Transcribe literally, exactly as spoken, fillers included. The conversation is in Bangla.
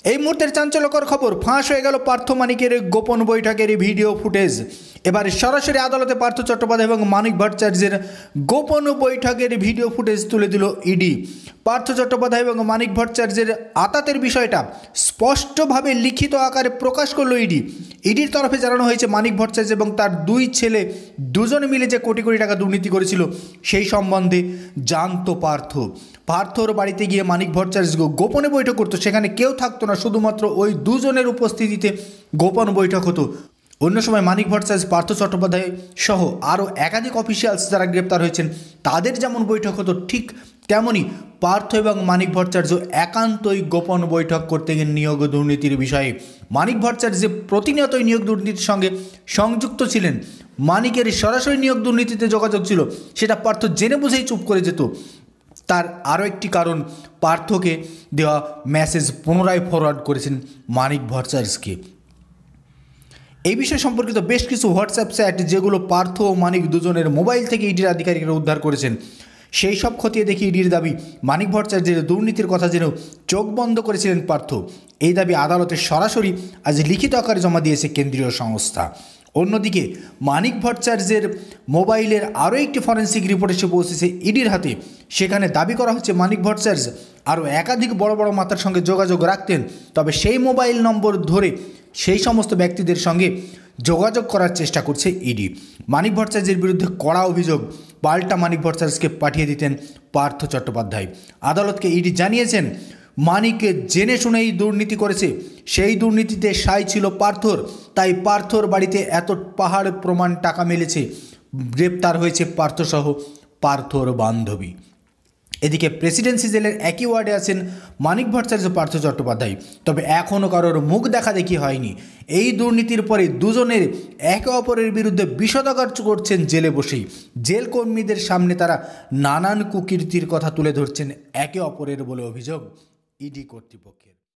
এই মুহূর্তের চাঞ্চল্যকর খবর, ফাঁস হয়ে গেল পার্থ মানিকের গোপন বৈঠকের ভিডিও ফুটেজ। এবার সরাসরি আদালতে পার্থ চট্টোপাধ্যায় এবং মানিক ভট্টাচার্যের গোপন বৈঠকের ভিডিও ফুটেজ তুলে দিল ইডি। পার্থ চট্টোপাধ্যায় এবং মানিক ভট্টাচার্যের আতাতের বিষয়টা স্পষ্টভাবে লিখিত আকারে প্রকাশ করল ইডি। ইডির তরফে জানানো হয়েছে মানিক ভট্টাচার্য এবং তার দুই ছেলে দুজনে মিলে যে কোটি কোটি টাকা দুর্নীতি করেছিল সেই সম্বন্ধে জানতো পার্থ। পার্থর বাড়িতে গিয়ে মানিক ভট্টাচার্য গোপনে বৈঠক করতো, সেখানে কেউ থাকতো না, শুধুমাত্র ওই দুজনের উপস্থিতিতে গোপন বৈঠক হতো। অন্য সময় মানিক ভট্টাচার্য, পার্থ চট্টোপাধ্যায় সহ আরও একাধিক অফিসিয়ালস যারা গ্রেপ্তার হয়েছেন তাদের যেমন বৈঠক হতো, ঠিক তেমনই পার্থ এবং মানিক ভট্টাচার্য একান্তই গোপন বৈঠক করতে গিয়ে নিয়োগ দুর্নীতির বিষয়ে। মানিক ভট্টাচার্য যে প্রতিনিয়তই নিয়োগ দুর্নীতির সঙ্গে সংযুক্ত ছিলেন, মানিকের সরাসরি নিয়োগ দুর্নীতিতে যোগাযোগ ছিল, সেটা পার্থ জেনে বুঝেই চুপ করে যেত। তার আরও একটি কারণ, পার্থকে দেওয়া মেসেজ পুনরায় ফরওয়ার্ড করেছেন মানিক ভট্টাচার্যকে। এই বিষয় সম্পর্কিত বেশ কিছু হোয়াটসঅ্যাপ চ্যাট যেগুলো পার্থ ও মানিক দুজনের মোবাইল থেকে ইডির আধিকারিকরা উদ্ধার করেছেন, সেই সব খতিয়ে দেখে ইডির দাবি মানিক ভট্টাচার্যের দুর্নীতির কথা জেনেও চোখ বন্ধ করেছিলেন পার্থ। এই দাবি আদালতে সরাসরি আজ লিখিত আকারে জমা দিয়েছে কেন্দ্রীয় সংস্থা। অন্যদিকে মানিক ভট্টাচার্যের মোবাইলের আরও একটি ফরেন্সিক রিপোর্ট এসে পৌঁছেছে ইডির হাতে। সেখানে দাবি করা হচ্ছে মানিক ভট্টাচার্য আরও একাধিক বড় বড় মাথার সঙ্গে যোগাযোগ রাখতেন, তবে সেই মোবাইল নম্বর ধরে সেই সমস্ত ব্যক্তিদের সঙ্গে যোগাযোগ করার চেষ্টা করছে ইডি। মানিক ভট্টাচার্যের বিরুদ্ধে কড়া অভিযোগ পাল্টা মানিক ভট্টাচার্যকে পাঠিয়ে দিতেন পার্থ চট্টোপাধ্যায়। আদালতকে ইডি জানিয়েছেন মানিককে জেনে শুনেই দুর্নীতি করেছে, সেই দুর্নীতিতে সাই ছিল পার্থর, তাই পার্থর বাড়িতে এত পাহাড় প্রমাণ টাকা মিলেছে। গ্রেপ্তার হয়েছে পার্থসহ পার্থর বান্ধবী। এদিকে প্রেসিডেন্সি জেলের একই ওয়ার্ডে আছেন মানিক ভট্টাচার্য, পার্থ চট্টোপাধ্যায়, তবে এখনও কারোর মুখ দেখা দেখি হয়নি। এই দুর্নীতির পরে দুজনের একে অপরের বিরুদ্ধে বিষোদগার করছেন জেলে বসেই। জেল কর্মীদের সামনে তারা নানান কুকীর্তির কথা তুলে ধরছেন একে অপরের বলে অভিযোগ ইডি কর্তৃপক্ষের।